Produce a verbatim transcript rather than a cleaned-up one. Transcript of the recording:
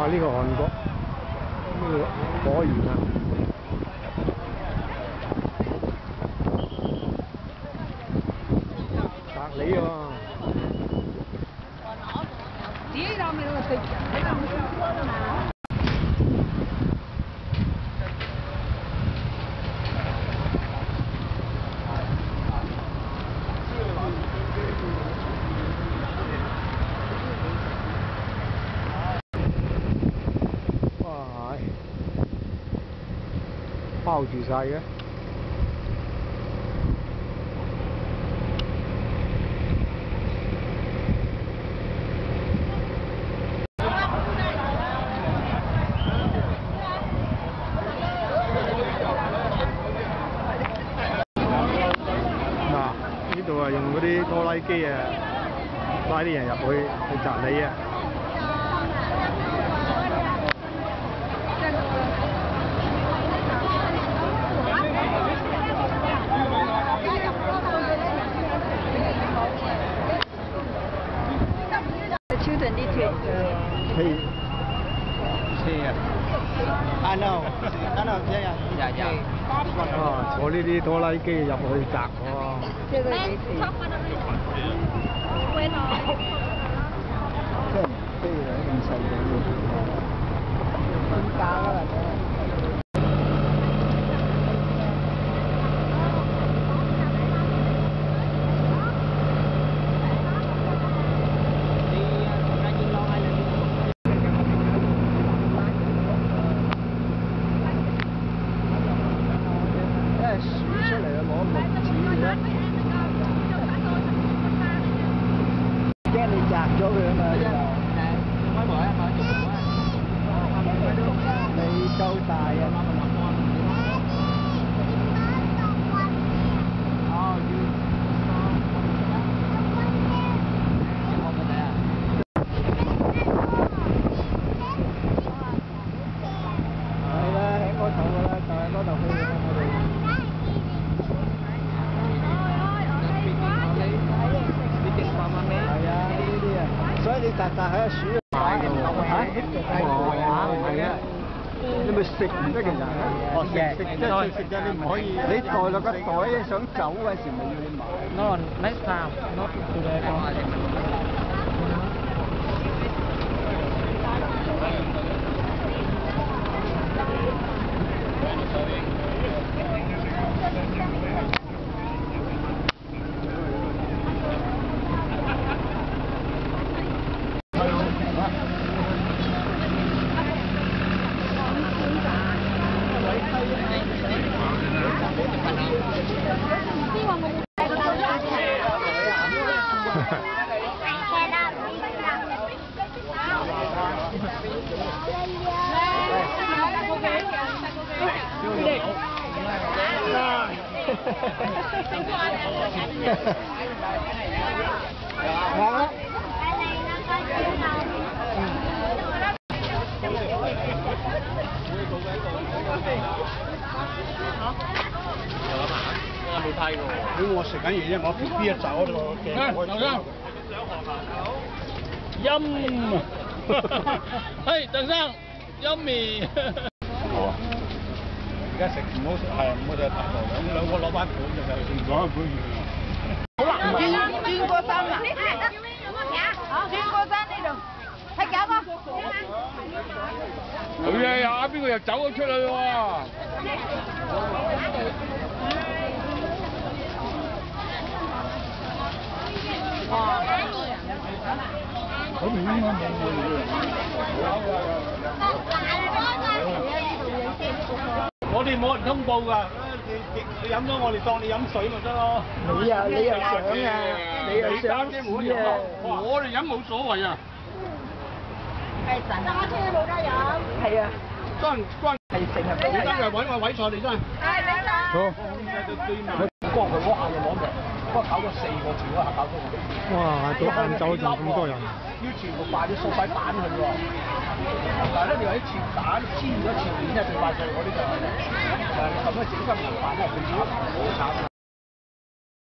哇！呢、個韓國呢、個果園啊，隔離喎。自己諗你食，你諗唔到嘛？ 包住晒嘅。嗱，呢度啊用嗰啲拖拉機啊，拉啲人入去去摘梨啊。 Children need to. Hey. See. I know. I know. Yeah, yeah. Yeah, yeah. 啊，坐呢啲拖拉機入去摘喎。 這個幾時？ 即係飛嚟咁細嘅喎。點價啦或者？ 驚你摘咗佢啊嘛，就開門啊嘛，你夠大啊！哦，係啦，喺嗰頭噶啦，就喺嗰度飛嘅我哋。 係啊，呢啲啊，所以你摘摘喺個樹買嘅喎，嚇？哇，唔係啊，你咪食唔得嘅人，哦食食即係食啫，你唔可以，你袋落個袋想走嗰時咪要你買。 No, next time, not today. 咁我食緊嘢啫，我條 B 一走嗰度嘅。劉生， 陰，係鄧生，yummy。 好啊！而家食唔好食，係唔好食大嚿兩兩個攞翻盤就就算攞一盤好啦，轉轉過山啦，轉過山呢度，係搞個。 佢啊呀，邊個又走咗出去喎？ 咁唔應該冇我哋冇人通報㗎，你你飲咗我哋當你飲水咪得咯。 你又你又想啊？你又想試啊？ 我哋飲冇所謂啊。 係神揸車冇得飲。係啊。 關關係成日俾真係揾個位坐你真係。 係你啦。 好。 光佢嗰下就攞命，不過搞咗四個條啊，搞咗我。 哇！到晏晝仲咁多人。 要全部擺啲掃塊板去喎。但係咧，你話啲切蛋煎咗切面咧，最快脆嗰啲就係，誒咁樣整得麻煩咧，佢好慘。